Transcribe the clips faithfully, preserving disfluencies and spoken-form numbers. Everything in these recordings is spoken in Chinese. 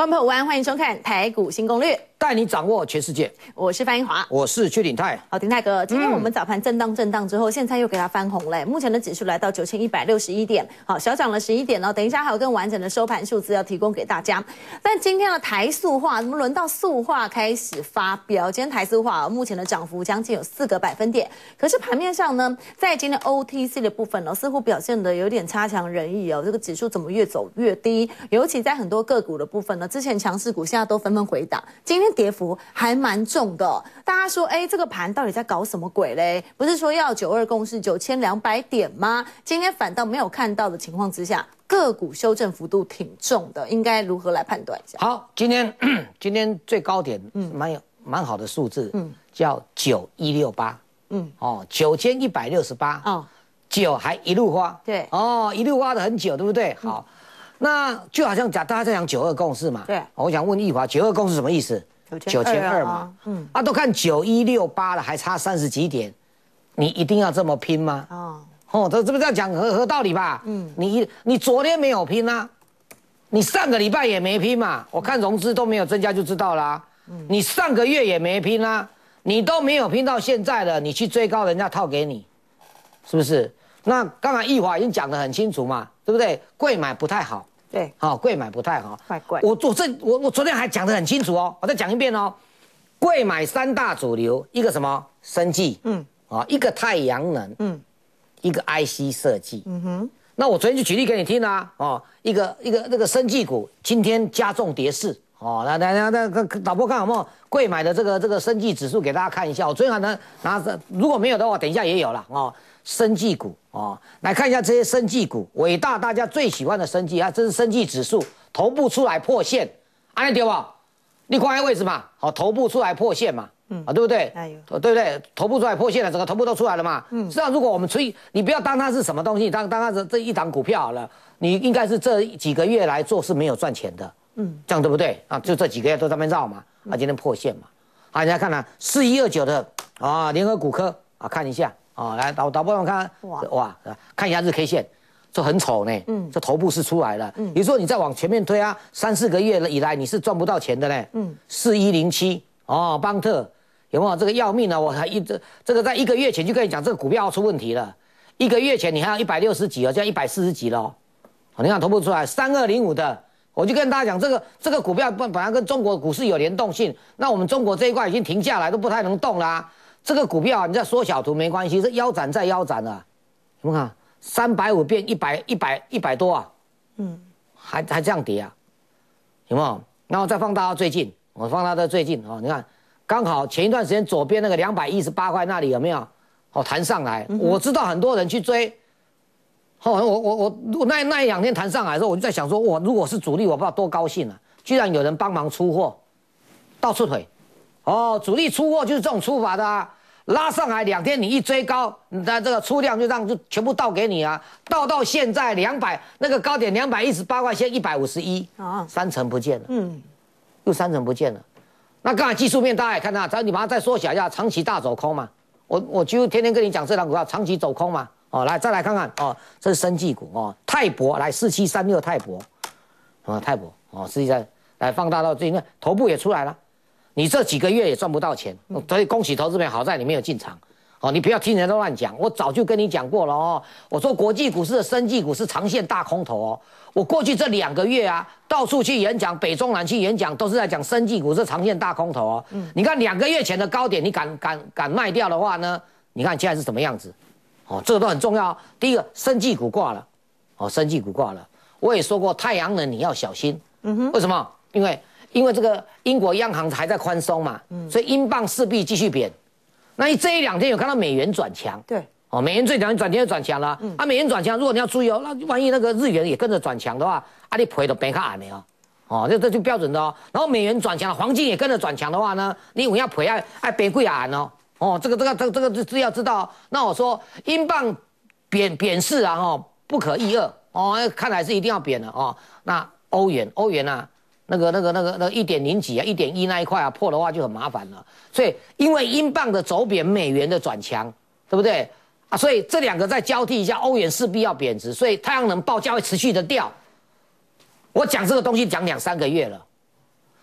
观众朋友午安，欢迎收看台股新攻略， 带你掌握全世界。 我是范英华， 我是邱鼎泰。 好，鼎泰哥，今天我们早盘震荡震荡之后，现在又给它翻红嘞。目前的指数来到九千一百六十一点，好，小涨了十一点哦。等一下还有更完整的收盘数字要提供给大家。但今天的台塑化，怎么轮到塑化开始发飙？今天台塑化目前的涨幅将近有四个百分点，可是盘面上呢，在今天 O T C 的部分呢，似乎表现的有点差强人意哦。这个指数怎么越走越低？尤其在很多个股的部分呢，之前强势股现在都纷纷回档，今天跌幅还蛮重的、哦。大家说，哎，这个盘到底在搞什么鬼嘞？不是说要九二共识九千两百点吗？今天反倒没有看到的情况之下，个股修正幅度挺重的，应该如何来判断一下？ 好，今天今天最高点，嗯，蛮有蛮好的数字，嗯，叫九一六八，嗯，哦，九千一百六十八，哦，九还一路花， 对， 哦，一路花的很久，对不对？好。嗯，那就好像讲大家在讲九二共识嘛， 对， 我想问奕华，九二共识什么意思？九千二嘛，嗯，啊，都看九一六八了，还差三十几点，你一定要这么拼吗？哦，哦，这这不是要讲合合道理吧？嗯，你你昨天没有拼啊，你上个礼拜也没拼嘛，我看融资都没有增加就知道啦。嗯，你上个月也没拼啊，你都没有拼到现在了，你去追高人家套给你，是不是？那刚才奕华已经讲得很清楚嘛，对不对？贵买不太好。 对， 好、哦，贵买不太好， 怪怪。 我我这我我昨天还讲得很清楚哦，我再讲一遍哦。贵买三大主流，一个什么生技，嗯，啊、哦，一个太阳能，嗯，一个 I C 设计，嗯哼。那我昨天就举例给你听啊，哦，一个一个那个生技股今天加重跌势，哦，那那那那导播看有没有贵买的这个这个生技指数给大家看一下。我昨天还能拿着，如果没有的话，等一下也有了哦。生技股哦，来看一下这些生技股，伟大大家最喜欢的生技啊，这是生技指数，头部出来破线，安利对吧？你看下位置嘛，好，头部出来破线嘛，嗯啊，对不对？哎呦，对不对？头部出来破线了，整个头部都出来了嘛。嗯，实际上如果我们吹，你不要当它是什么东西，当当它是这一档股票好了，你应该是这几个月来做是没有赚钱的，嗯，这样对不对？啊，就这几个月都在那边绕嘛，啊，今天破线嘛，啊，人家看了四一二九的啊，联合股科啊，看一下。哦，来导导播我看，哇哇，看一下日 K 线，这很丑呢。嗯，这头部是出来了。嗯，也就是说你再往前面推啊，三四个月以来你是赚不到钱的呢。嗯，四一零七哦，邦特有没有这个要命啊？我还一这这个在一个月前就跟你讲，这个股票要出问题了。一个月前你还要一百六十几哦，现在一百四十几了。哦，你看头部出来，三二零五的，我就跟大家讲，这个这个股票本本来跟中国股市有联动性，那我们中国这一块已经停下来，都不太能动啦、啊。这个股票你在缩小图没关系，是腰斩再腰斩了，有没有看？三百五变一百一百一百多啊，嗯，还还这样跌啊，有没有？然后再放大到最近，我放大到最近哦，你看，刚好前一段时间左边那个两百一十八块那里有没有？哦，弹上来，嗯、我知道很多人去追，哦，我我我我那那一两天弹上来的时候，我就在想说，我如果是主力，我不知道多高兴啊，居然有人帮忙出货，倒出腿。哦，主力出货就是这种出法的啊，拉上来两天你一追高，你的这个出量就让就全部倒给你啊，倒到现在两百那个高点两百一十八块，现在一百五十一，啊，三成不见了，嗯，又三成不见了。那刚才技术面大家也看到，只要你把它再缩小一下，长期大走空嘛，我我几乎天天跟你讲这档股票长期走空嘛，哦，来再来看看哦，这是生技股哦，泰博来四七三六泰博，啊泰博哦，实际上来放大到最近头部也出来了。你这几个月也赚不到钱，所以恭喜投资朋友，好在你没有进场，哦，你不要听人都乱讲，我早就跟你讲过了哦。我说国际股市的生技股是长线大空头哦。我过去这两个月啊，到处去演讲，北中南去演讲，都是在讲生技股是长线大空头哦。嗯，你看两个月前的高点，你敢敢敢卖掉的话呢？你看现在是什么样子？哦，这个都很重要。第一个，生技股挂了，哦，生技股挂了。我也说过，太阳能你要小心。嗯哼，为什么？因为。因为这个英国央行还在宽松嘛，嗯、所以英镑势必继续贬。那这一两天有看到美元转强， 对， 哦，美元这两天转天就转强了。嗯、啊，美元转强，如果你要注意哦，那万一那个日元也跟着转强的话，啊，你赔都赔卡矮没有？哦，这这就标准的哦。然后美元转强了，黄金也跟着转强的话呢，你我要赔爱爱赔贵矮哦。哦，这个这个这个这个是要知道。那我说英镑贬贬势啊，哦，不可一二哦，看来是一定要贬的哦。那欧元欧元啊。那个、那个、那个、那一点零几啊，一点一那一块啊，破的话就很麻烦了。所以，因为英镑的走贬，美元的转强，对不对啊？所以这两个再交替一下，欧元势必要贬值，所以太阳能报价会持续的掉。我讲这个东西讲两三个月了，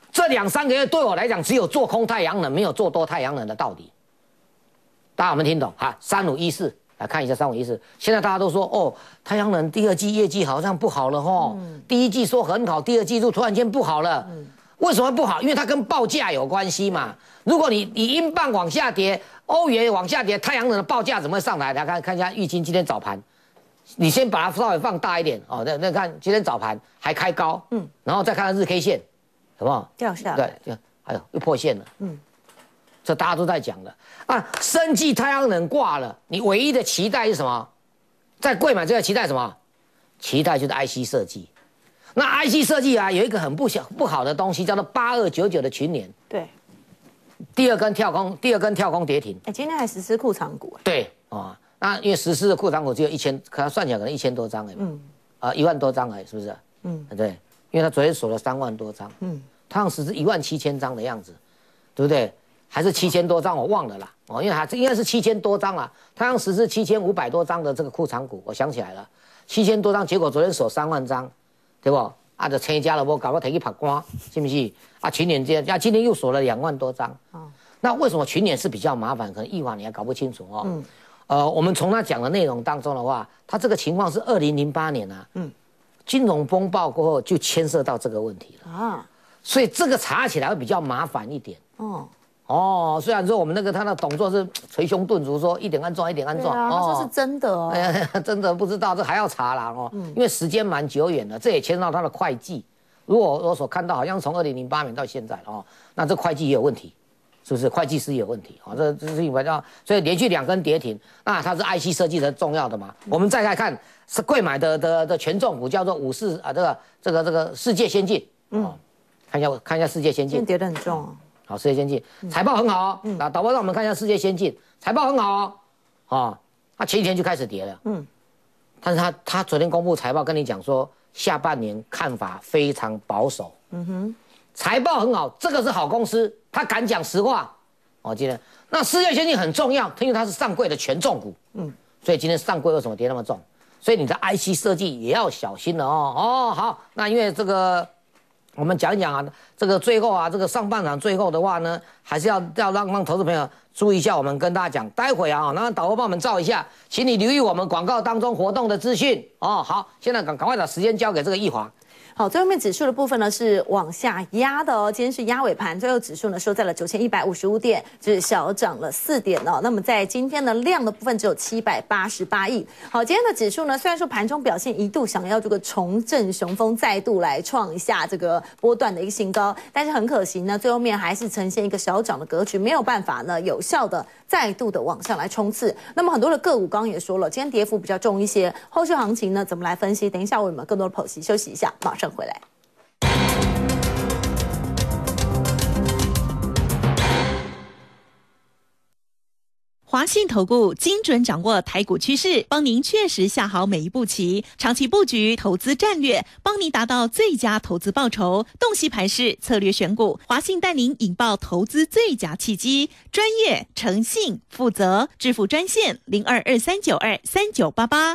这两三个月对我来讲，只有做空太阳能，没有做多太阳能的道理。大家有没有听懂？哈，三五一四，来看一下三五一四。现在大家都说，哦，太阳能第二季业绩好像不好了吼，嗯、第一季说很好，第二季度突然间不好了。嗯、为什么不好？因为它跟报价有关系嘛。如果你你英镑往下跌，欧元往下跌，太阳能的报价怎么会上来？来看看一下玉晶今天早盘。你先把它稍微放大一点哦，那那看今天早盘还开高，嗯，然后再看看日 K 线，好不好？ 掉下来， 对，哎呦又破线了，嗯，这大家都在讲了啊。生技太阳能挂了，你唯一的期待是什么？在贵买这个期待什么？期待就是 I C 设计。那 I C 设计啊，有一个很不小不好的东西，叫做八二九九的群联， 对， 第二根跳空，第二根跳空跌停， 哎，今天还实施库藏股， 对啊。哦那因为实施的库藏股只有一千，可能算起来可能一千多张哎，嗯，啊一万多张哎，是不是？嗯，对，因为他昨天锁了三万多张，嗯，他好像实施一万七千张的样子，对不对？还是七千多张，我忘了啦，哦，因为还应该是七千多张啦，他好像实施七千五百多张的这个库藏股，我想起来了，七千多张，结果昨天锁三万张，对不？啊，就增加了，我搞我提去拍光，是不是？啊，群联这样，啊，今天又锁了两万多张，哦，那为什么群联是比较麻烦？可能易华你还搞不清楚哦。嗯呃，我们从他讲的内容当中的话，他这个情况是二零零八年啊，嗯，金融风暴过后就牵涉到这个问题了啊，所以这个查起来会比较麻烦一点。哦哦，虽然说我们那个他的动作是捶胸顿足，说一点按撞一点按撞， 啊，他说是真的哦， 哎呀，真的不知道，这还要查啦哦，嗯、因为时间蛮久远的，这也牵涉到他的会计。如果我所看到，好像从二零零八年到现在哦，那这会计也有问题。是不是会计师有问题啊？这这是因为叫，所以连续两根跌停，那它是 I C 设计的重要的嘛？我们再来看是贵买的的的权重股叫做五四啊，这个这个这个世界先进，嗯，看一下看一下世界先进， 跌得很重哦。 好，世界先进财报很好哦，那导播让我们看一下世界先进财报很好哦，啊，它前几天就开始跌了，嗯，但是它它昨天公布财报跟你讲说下半年看法非常保守，嗯哼。财报很好，这个是好公司，他敢讲实话。哦，今天那世界先进很重要，因为它是上柜的权重股，嗯，所以今天上柜为什么跌那么重？所以你的 I C 设计也要小心了哦。哦，好，那因为这个我们讲一讲啊，这个最后啊，这个上半场最后的话呢，还是要要让让投资朋友注意一下，我们跟大家讲，待会啊，那导播帮我们照一下，请你留意我们广告当中活动的资讯哦。好，现在赶赶快把时间交给这个易华。 好，最后面指数的部分呢是往下压的哦，今天是压尾盘，最后指数呢收在了九千一百五十五点，就是小涨了四点哦。那么在今天的量的部分只有七百八十八亿。好，今天的指数呢虽然说盘中表现一度想要这个重振雄风，再度来创一下这个波段的一个新高，但是很可惜呢，最后面还是呈现一个小涨的格局，没有办法呢有效的再度的往上来冲刺。那么很多的个股刚刚也说了，今天跌幅比较重一些，后续行情呢怎么来分析？等一下我们更多的剖析，休息一下，马上回来。 华信投顾精准掌握台股趋势，帮您确实下好每一步棋，长期布局投资战略，帮您达到最佳投资报酬。洞悉盘势，策略选股，华信带您引爆投资最佳契机，专业、诚信、负责，致富专线零二二三九二三九八八。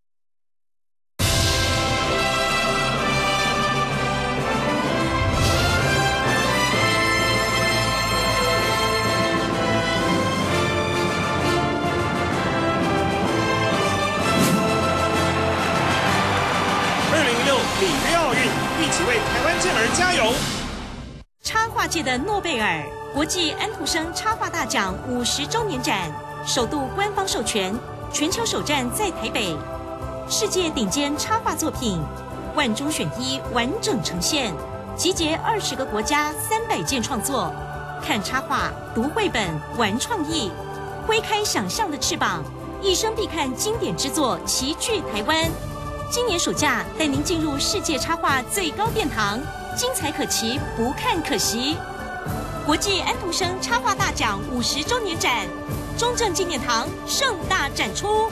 里约奥运，一起为台湾健儿加油！ 插画界的诺贝尔国际安徒生插画大奖五十周年展首度官方授权，全球首站在台北。世界顶尖插画作品，万中选一，完整呈现，集结二十个国家三百件创作。看插画，读绘本，玩创意，挥开想象的翅膀，一生必看经典之作，齐聚台湾。今年暑假带您进入世界插画最高殿堂，精彩可期，不看可惜。国际安徒生插画大奖五十周年展，中正纪念堂盛大展出。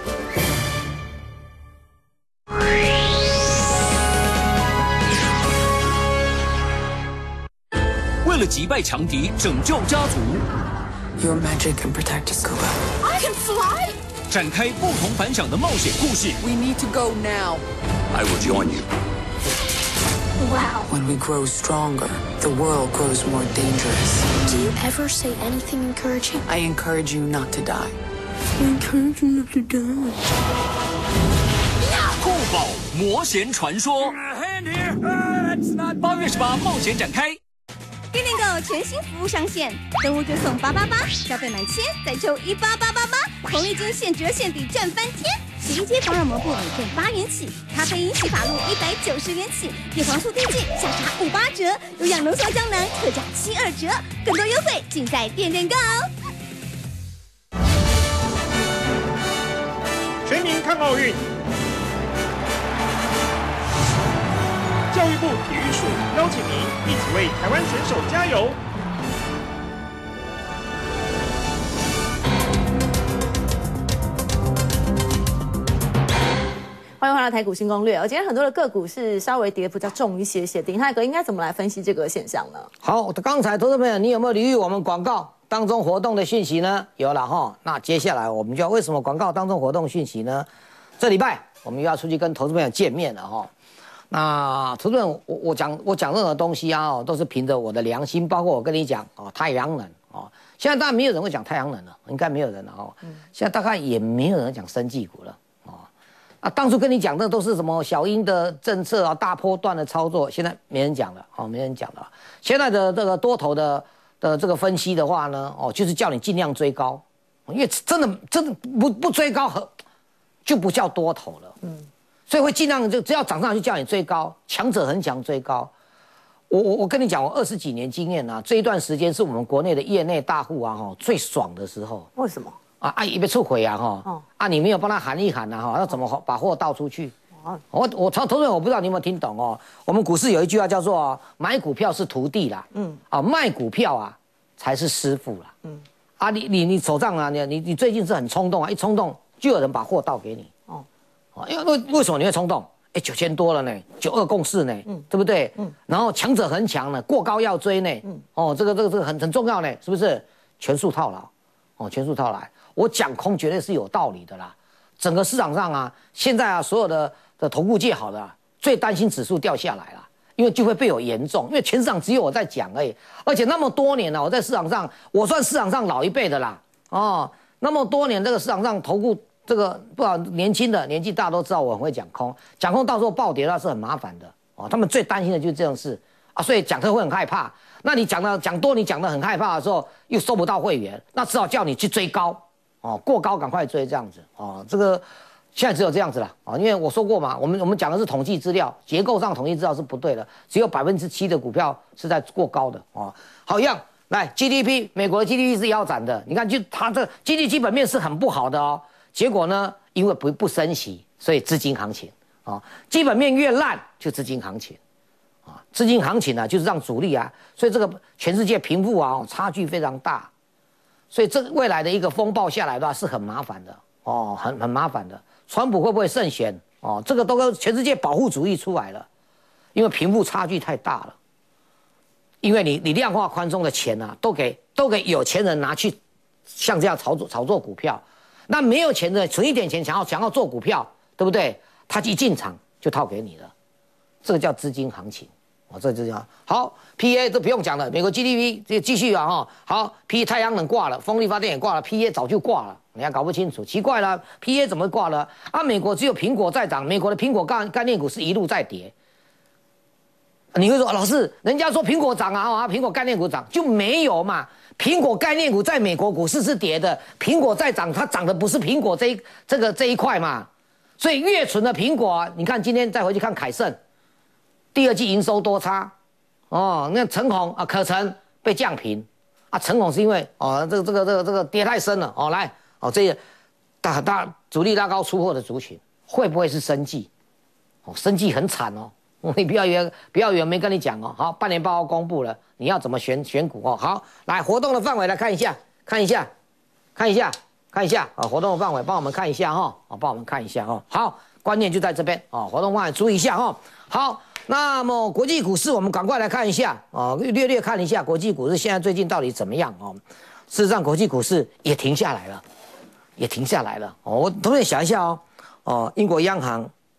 为了击败强敌，拯救家族。 Your magic can protect us, Kuba. I can fly. 展开不同凡响的冒险故事。 We need to go now. I will join you. Wow. When we grow stronger, the world grows more dangerous. Do you ever say anything encouraging? I encourage you not to die. I encourage you not to die. 酷宝魔仙传说，八月十八冒险展开。 电电购全新服务上线，登录就送八八八，消费满千再抽一八八八八，红利金现折现抵赚翻天。洗衣机保养膜布每片八元起，咖啡因洗发露一百九十元起，叶黄素定剂下杀五八折，有氧浓缩胶囊特价七二折，更多优惠尽在电电购。 全民看奥运。教育部体育署邀请您一起为台湾选手加油。 欢迎回到台股新攻略。我今天很多的个股是稍微跌比较重一些些，鼎泰哥应该怎么来分析这个现象呢？ 好，刚才投资朋友，你有没有留意我们广告当中活动的讯息呢？有了哈。那接下来我们就要为什么广告当中活动讯息呢？这礼拜我们又要出去跟投资朋友见面了哈。那投资朋友，我我讲我讲任何东西啊，都是凭着我的良心，包括我跟你讲哦，太阳能哦。现在当然没有人会讲太阳能了，应该没有人了哦。现在大概也没有人讲生技股了。啊，当初跟你讲的都是什么小英的政策啊，大波段的操作，现在没人讲了，哦，没人讲了。现在的这个多头的的这个分析的话呢，哦，就是叫你尽量追高，因为真的真的不不追高和就不叫多头了，嗯，所以会尽量就只要涨上去叫你追高，强者恒强追高。我我我跟你讲，我二十几年经验啊，这一段时间是我们国内的业内大户啊，哈，最爽的时候。 为什么？ 啊啊！一被出回啊哈！哦、啊，你没有帮他喊一喊呐、啊、哈，要怎么把货倒出去？哦、我我投投资人我不知道你有没有听懂哦。我们股市有一句话叫做“买股票是徒弟啦，嗯，啊卖股票啊才是师傅啦，嗯，啊你你你手上啊你你你最近是很冲动啊，一冲动就有人把货倒给你哦，哦，因为为为什么你会冲动？哎，九千多了呢，九二共识呢，嗯，对不对？嗯，然后强者恒强呢，过高要追呢，嗯，哦，这个这个这个很很重要呢，是不是？全数套牢，哦，全数套牢。我讲空绝对是有道理的啦，整个市场上啊，现在啊，所有的的投顾界好的、啊，最担心指数掉下来了，因为就会被我严重，因为全市场只有我在讲而已，而且那么多年了、啊，我在市场上，我算市场上老一辈的啦，哦，那么多年这个市场上投顾这个不好年轻的年纪大都知道我很会讲空，讲空到时候暴跌那是很麻烦的哦，他们最担心的就是这种事啊，所以讲课会很害怕，那你讲的讲多，你讲的很害怕的时候又收不到会员，那只好叫你去追高。哦，过高赶快追这样子哦，这个现在只有这样子了啊、哦，因为我说过嘛，我们我们讲的是统计资料，结构上统计资料是不对的，只有百分之七的股票是在过高的哦。好一样，来 G D P， 美国的 G D P 是腰斩的，你看就它这经济基本面是很不好的哦，结果呢，因为不不升息，所以资金行情啊、哦，基本面越烂就资金行情啊、哦，资金行情呢、啊、就是让主力啊，所以这个全世界贫富啊差距非常大。所以这未来的一个风暴下来的话是很麻烦的哦，很很麻烦的。川普会不会胜选哦？这个都跟全世界保护主义出来了，因为贫富差距太大了。因为你你量化宽松的钱啊，都给都给有钱人拿去，像这样炒作炒作股票，那没有钱的存一点钱想要想要做股票，对不对？他一进场就套给你了，这个叫资金行情。哦，这就这样。好 ，P A 都不用讲了，美国 G D P 这继续啊哈。好 ，P 太阳能挂了，风力发电也挂了 ，P A 早就挂了，你还搞不清楚，奇怪了 ，P A 怎么挂了？啊，美国只有苹果在涨，美国的苹果概概念股是一路在跌。你会说，老师，人家说苹果涨啊，啊，苹果概念股涨就没有嘛？苹果概念股在美国股市是跌的，苹果在涨，它涨的不是苹果这一这个这一块嘛？所以越纯的苹果、啊，你看今天再回去看凯盛。第二季营收多差，哦，那陈红啊，可成被降评，啊，陈红是因为哦，这个这个这个这个跌太深了，哦，来，哦，这些大大主力拉高出货的族群，会不会是生技？哦，生技很惨哦，你不要以为不要以为没跟你讲哦，好，半年报告公布了，你要怎么选选股哦？好，来活动的范围来看一下，看一下，看一下，看一下啊、哦，活动的范围帮我们看一下哈、哦，啊、哦，帮我们看一下哈、哦，好，关键就在这边啊、哦，活动范围注意一下哈、哦，好。那么国际股市，我们赶快来看一下啊、哦，略略看一下国际股市现在最近到底怎么样哦。事实上，国际股市也停下来了，也停下来了。哦，我同学想一下哦，哦，英国央行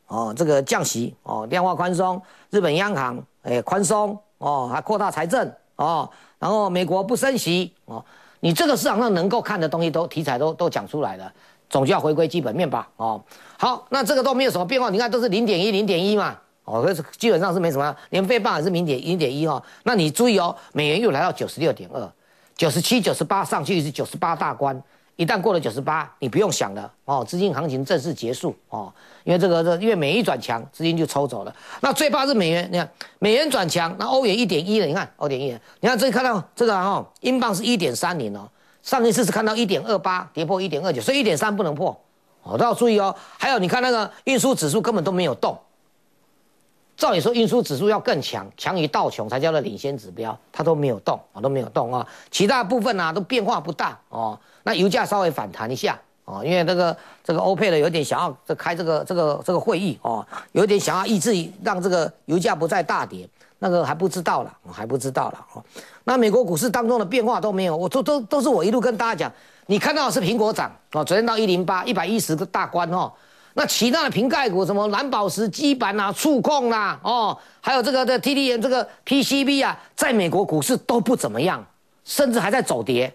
哦，这个降息哦，量化宽松，日本央行哎宽松哦，还扩大财政哦，然后美国不升息哦，你这个市场上能够看的东西都题材都都讲出来了，总就要回归基本面吧哦。好，那这个都没有什么变化，你看都是零点一零点一嘛哦，基本上是没什么，连费棒也是零点零点一哈。那你注意哦，美元又来到九十六点二，九十七、九十八上去是九十八大关。一旦过了九十八，你不用想了哦，资金行情正式结束哦，因为这个这因为美元一转强，资金就抽走了。那最怕是美元，你看美元转强，那欧元一点一了，你看欧元一，你看这里看到这个哦，英镑是一点三零哦，上一次是看到一点二八，跌破一点二九，所以一点三不能破哦，都要注意哦。还有你看那个运输指数根本都没有动，照理说运输指数要更强，强于道琼才叫做领先指标，它都没有动啊、哦，都没有动啊、哦，其他部分啊都变化不大哦。那油价稍微反弹一下哦，因为这个这个欧佩的有点想要这开这个这个这个会议哦，有点想要抑制让这个油价不再大跌，那个还不知道了，还不知道了哦。那美国股市当中的变化都没有，我都都都是我一路跟大家讲，你看到的是苹果涨哦，昨天到一零八一百一十个大关哦，那其他的瓶盖股什么蓝宝石基板啊、触控啦、啊、哦，还有这个的 T D M 这个 P C B 啊，在美国股市都不怎么样，甚至还在走跌。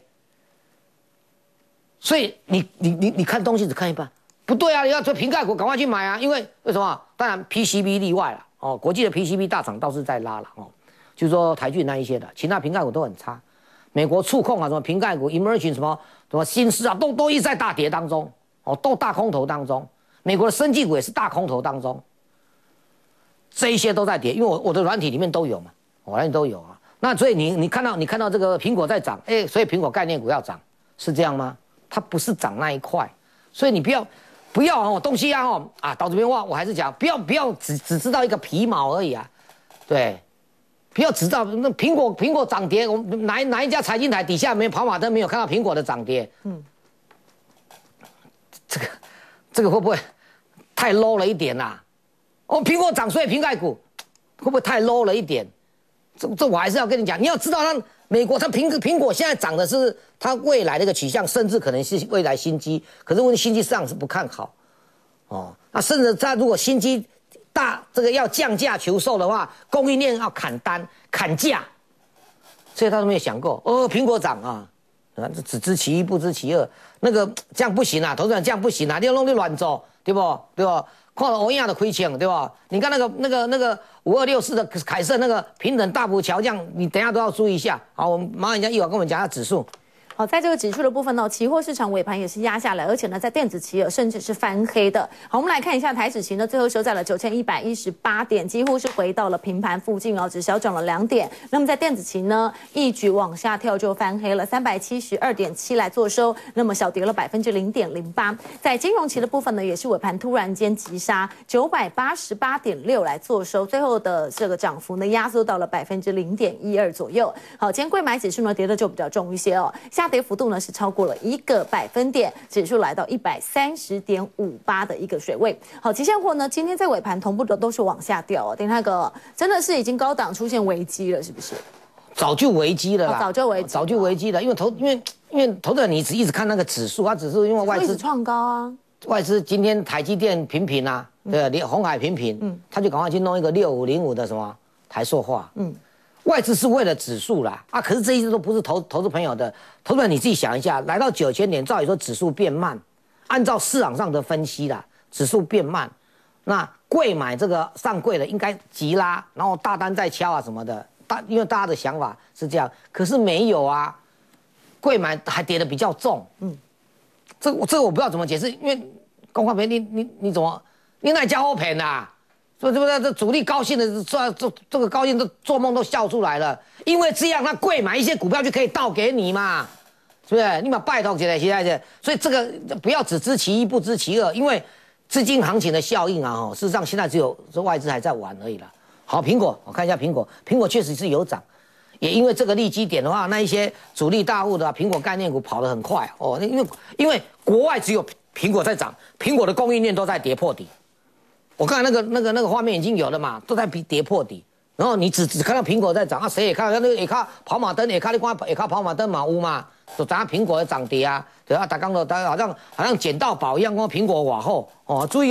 所以你你你你看东西只看一半，不对啊！你要做瓶盖股，赶快去买啊！因为为什么？当然 P C B 例外了哦，国际的 P C B 大厂倒是在拉了哦，就是说台积那一些的，其他瓶盖股都很差。美国触控啊，什么瓶盖股 Emerging 什么什么新思啊，都都一直在大跌当中哦，都大空头当中。美国的生技股也是大空头当中，这一些都在跌，因为我我的软体里面都有嘛，我软体都有啊。那所以你你看到你看到这个苹果在涨，哎，所以苹果概念股要涨，是这样吗？它不是涨那一块，所以你不要不要哦，东西啊哦啊，到这边话我还是讲，不要不要只只知道一个皮毛而已啊，对，不要只知道那苹果苹果涨跌，我们哪哪一家财经台底下没跑马灯没有看到苹果的涨跌，嗯，这个这个会不会太 low 了一点呐、啊？哦，苹果涨，所以瓶盖股会不会太 low 了一点？这这我还是要跟你讲，你要知道它。美国它苹苹果现在涨的是它未来的一个取向，甚至可能是未来新机，可是问题新机市场是不看好，哦，那甚至它如果新机大这个要降价求售的话，供应链要砍单砍价，所以他都没有想过哦，苹果涨啊，啊，只知其一不知其二，那个这样不行啊，投资人这样不行啊，你要弄你乱走，对不？对吧？看了欧亚的亏钱，对吧？你看那个那个那个五二六四的凯盛那个平等大幅调降，你等一下都要注意一下。好，我们马上一下一会儿跟我们讲一下指数。 好，在这个指数的部分呢，期货市场尾盘也是压下来，而且呢，在电子期甚至是翻黑的。好，我们来看一下台指期呢，最后收在了九千一百一十八点，几乎是回到了平盘附近哦，只小涨了两点。那么在电子期呢，一举往下跳就翻黑了，三百七十二点七来做收，那么小跌了百分之零点零八。在金融期的部分呢，也是尾盘突然间急杀，九百八十八点六来做收，最后的这个涨幅呢，压缩到了百分之零点一二左右。好，今天柜买指数呢，跌的就比较重一些哦，下跌幅度呢是超过了一个百分点，指数来到一百三十点五八的一个水位。好，期现货呢今天在尾盘同步的都是往下掉哦，等那个真的是已经高档出现危机了，是不是？ 早就危机了啦， 哦、早就危机， 早就危机了，因为投因为因为投资人你只一直看那个指数，它指数因为外资创高啊， 外资今天台积电平平啊，对，连鸿海平平，嗯，他就赶快去弄一个六五零五的什么台塑化，嗯。外资是为了指数啦，啊，可是这一些都不是投投资朋友的，投资朋友你自己想一下，来到九千点，照理说指数变慢，按照市场上的分析啦，指数变慢，那贵买这个上柜的应该急拉，然后大单再敲啊什么的，大因为大家的想法是这样，可是没有啊，贵买还跌得比较重，嗯，这我这个我不知道怎么解释，因为公开赔你你你怎么你那家伙赔啊？所以是不是这主力高兴的这这这个高兴都做梦都笑出来了？因为这样他贵买一些股票就可以倒给你嘛，是不是？你把拜托起来，起来的。所以这个不要只知其一不知其二，因为资金行情的效应啊，哦，事实上现在只有这外资还在玩而已啦。好，苹果我看一下苹果，苹果确实是有涨，也因为这个利基点的话，那一些主力大户的苹果概念股跑得很快哦，因为因为国外只有苹果在涨，苹果的供应链都在跌破底。我刚才那个那个那个画面已经有了嘛，都在跌破底，然后你只只看到苹果在涨啊，谁也看到那个也看跑马灯，也看你光也看跑马灯嘛乌嘛，就涨苹果的涨跌啊，对啊，打刚的大家好像好像捡到宝一样，光苹果往后哦，注意哦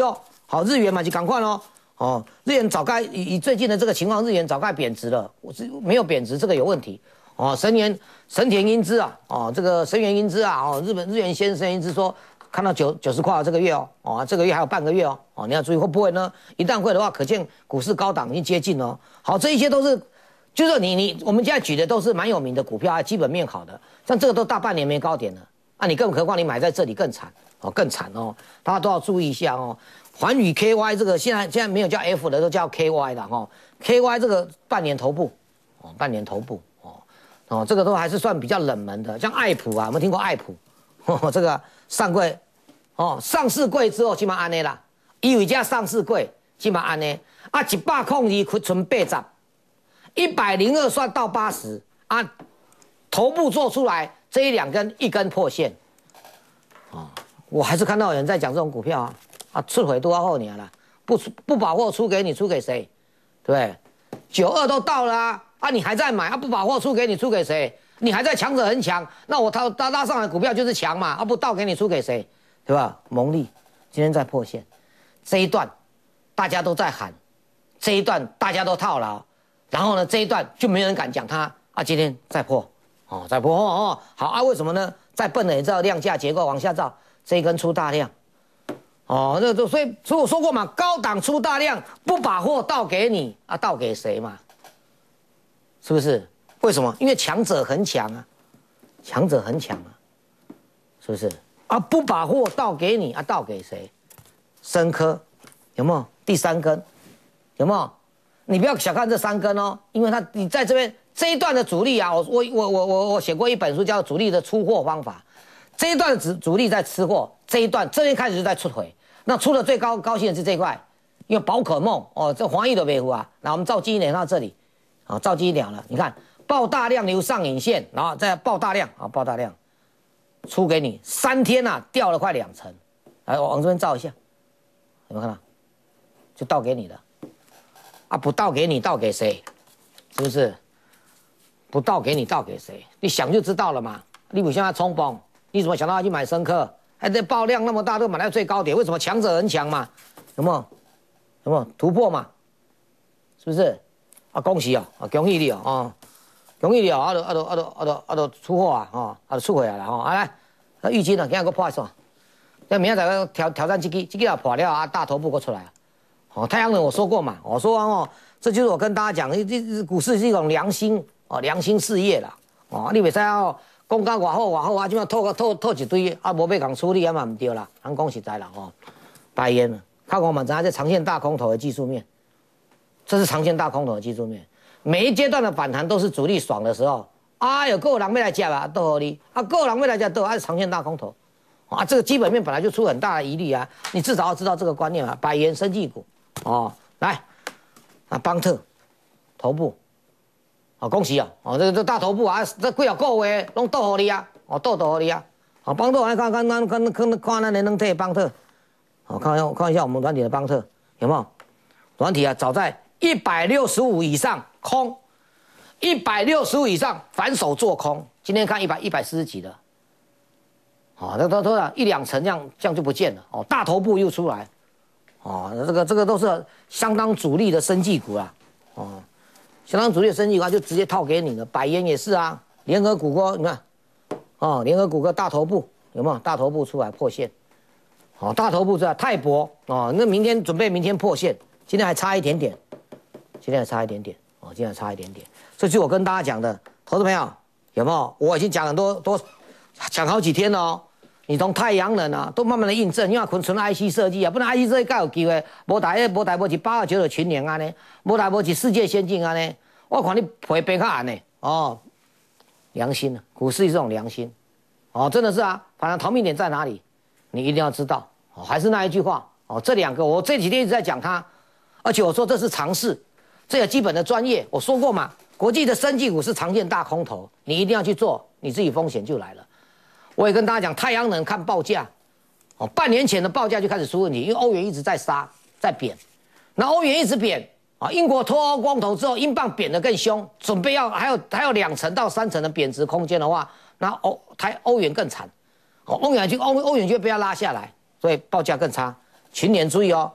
好，日元嘛就赶快咯。哦，日元早该以以最近的这个情况，日元早该贬值了，我是没有贬值，这个有问题。哦，神元神田英之啊，哦，这个神元英之啊，哦，日本日元先生神元英之说看到九九十块这个月哦，哦，这个月还有半个月哦，哦，你要注意会不会呢？一旦会的话，可见股市高档已经接近哦。好，这一些都是，就是说你你我们现在举的都是蛮有名的股票啊，基本面好的，像这个都大半年没高点了，啊，你更何况你买在这里更惨哦，更惨哦，大家都要注意一下哦。环宇 K Y 这个现在现在没有叫 F 的，都叫 K Y 的哈、哦、，K Y 这个半年头部哦，半年头部。哦，这个都还是算比较冷门的，像爱普啊，有没有听过爱普？哦，这个上柜，哦，上市柜之后起码安内啦，因为家上市柜起码安内啊，一百控二存八十，一百零二算到八十啊，头部做出来这一两根一根破线，哦，我还是看到有人在讲这种股票啊，啊，出回多少后年了，不不把握出给你，出给谁？对不对？九二都到了啊。啊，你还在买啊？不把货出给你，出给谁？你还在强者很强，那我拉拉拉上来股票就是强嘛？啊，不倒给你，出给谁？对吧？蒙利今天在破线，这一段大家都在喊，这一段大家都套牢，然后呢，这一段就没人敢讲它啊。今天再破，哦，再破哦哦，好啊，为什么呢？再笨的也知道量价结构往下照，这一根出大量，哦，那就所以所以我说过嘛，高档出大量，不把货倒给你啊，倒给谁嘛？是不是？为什么？因为强者很强啊，强者很强啊，是不是？啊，不把货倒给你啊，倒给谁？深科有没有？第三根有没有？你不要小看这三根哦，因为它你在这边这一段的主力啊，我我我我我我写过一本书叫《主力的出货方法》，这一段的主主力在吃货，这一段这边开始就在出腿，那出的最高高兴的是这一块，因为宝可梦哦，这黄奕的维护啊，那我们照基一点到这里。好，照机了了，你看爆大量留上影线，然后再爆大量啊，爆大量出给你，三天啊掉了快两成，来我往这边照一下，有没有看到？就倒给你的，啊不倒给你倒给谁？是不是？不倒给你倒给谁？你想就知道了嘛。你不像他冲崩，你怎么想到要去买深科？还这爆量那么大都买到最高点，为什么？强者很强嘛，有没有？有没有突破嘛？是不是？啊，恭喜哦！啊，恭喜你哦！哦，恭喜你哦！啊，都啊都啊都啊都啊都出货啊！哦，啊都出回来了哦！啊来，那预金呢？今日个破一算，那明仔载挑挑战这个，这个要破了啊，大头部给出来了。哦，太阳能我说过嘛，我说哦，这就是我跟大家讲，这这股市是一种良心哦，良心事业啦。哦，你袂使哦，讲到偌好偌好啊，即马透透透一堆啊，无要讲处理啊嘛唔对啦，咱讲实在啦哦，白烟了，看我们知这长线大空头的技术面。这是长线大空头的技术面，每一阶段的反弹都是主力爽的时候，啊，有个人要来接啊，都合理啊，个人要来接都还是长线大空头，啊，这个基本面本来就出很大的疑虑啊，你至少要知道这个观念啊，百元生技股，哦，来，啊，邦特，头部，好、哦、恭喜啊，哦，这个这大头部啊，这几啊个月拢倒合理啊，哦，倒倒合理啊，好、哦，邦特来看看看看看看那能能退邦特，好、哦，看一下看一下我们软体的邦特有没有？软体啊，早在一百六十五以上空，一百六十五以上反手做空。今天看一百一百四十几的，哦，这都都一两成这样这样就不见了哦。大头部又出来，哦，这个这个都是相当主力的生技股啦，哦，相当主力的生技股就直接套给你了。百元也是啊，联合谷歌你看，哦，联合谷歌大头部有没有？大头部出来破线，哦，大头部是啊，泰博哦，那明天准备明天破线，今天还差一点点。今天还差一点点哦，今天还差一点点。这就是我跟大家讲的，投资朋友有没有？我已经讲很多，多讲好几天了哦。你从太阳能啊，都慢慢的印证，因为纯纯 I C 设计啊，不然 I C 设计才有机会。无台无台无是八二九的群联安尼，无台无是世界先进安尼。我看你赔变较暗呢哦，良心啊，股市是这种良心哦，真的是啊。反正逃命点在哪里，你一定要知道哦。还是那一句话哦，这两个我这几天一直在讲它，而且我说这是常识。这个基本的专业，我说过嘛，国际的生技股是常见大空头，你一定要去做，你自己风险就来了。我也跟大家讲，太阳能看报价，哦，半年前的报价就开始出问题，因为欧元一直在杀，在贬，那欧元一直贬啊，英国脱欧公投之后，英镑贬得更凶，准备要还有还有两成到三成的贬值空间的话，那欧台欧元更惨，哦，欧元就欧欧元就被要拉下来，所以报价更差。群联注意哦。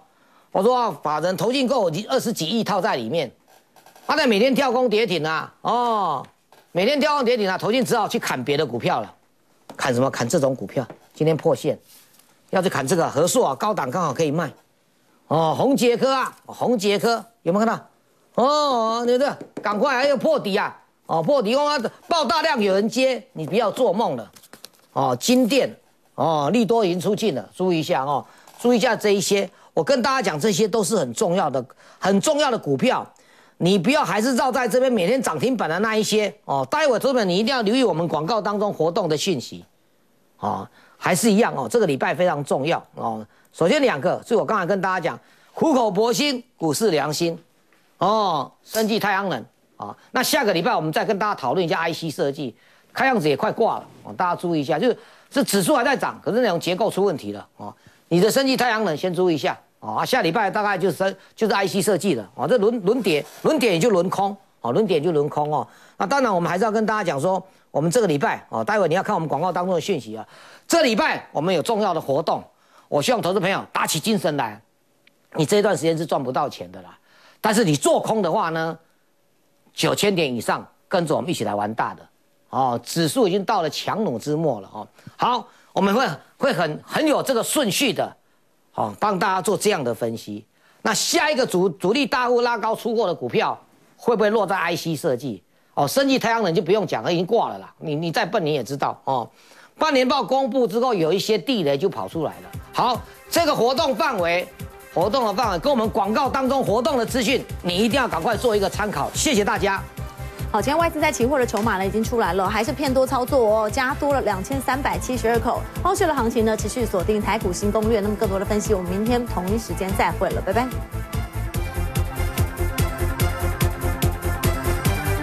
我说法人投进购已经二十几亿套在里面，他在每天跳空跌停啊，哦，每天跳空跌停啊，投进只好去砍别的股票了，砍什么？砍这种股票，今天破线，要去砍这个和硕啊，高档刚好可以卖，哦，宏捷科啊，宏捷科有没有看到？哦，你这赶快还要破底啊，哦，破底啊，爆大量有人接，你不要做梦了，哦，金店，哦，利多已经出尽了，注意一下哦，注意一下这一些。我跟大家讲，这些都是很重要的、很重要的股票，你不要还是绕在这边每天涨停板的那一些哦。待会投资们你一定要留意我们广告当中活动的讯息，哦，还是一样哦。这个礼拜非常重要哦。首先两个，是我刚才跟大家讲，苦口婆心，股市良心，哦，生技太阳能啊、哦。那下个礼拜我们再跟大家讨论一下 I C 设计，看样子也快挂了哦，大家注意一下，就是是指数还在涨，可是那种结构出问题了哦。你的生技太阳能先注意一下。啊，下礼拜大概就是就是 I C 设计了，哦，这轮轮跌，轮跌也就轮空，哦，轮跌也就轮空哦。那当然，我们还是要跟大家讲说，我们这个礼拜，哦，待会你要看我们广告当中的讯息啊。这礼拜我们有重要的活动，我希望投资朋友打起精神来。你这段时间是赚不到钱的啦，但是你做空的话呢，九千点以上，跟着我们一起来玩大的，哦，指数已经到了强弩之末了哦。好，我们会会很很有这个顺序的。哦，帮大家做这样的分析。那下一个主主力大户拉高出货的股票，会不会落在 I C 设计？哦，生技太阳能就不用讲了，已经挂了啦。你你再笨你也知道哦。半年报公布之后，有一些地雷就跑出来了。好，这个活动范围，活动的范围跟我们广告当中活动的资讯，你一定要赶快做一个参考。谢谢大家。 好，今天外资在期货的筹码呢已经出来了，还是偏多操作哦，加多了两千三百七十二口。后续的行情呢，持续锁定台股新攻略。那么更多的分析，我们明天同一时间再会了，拜拜。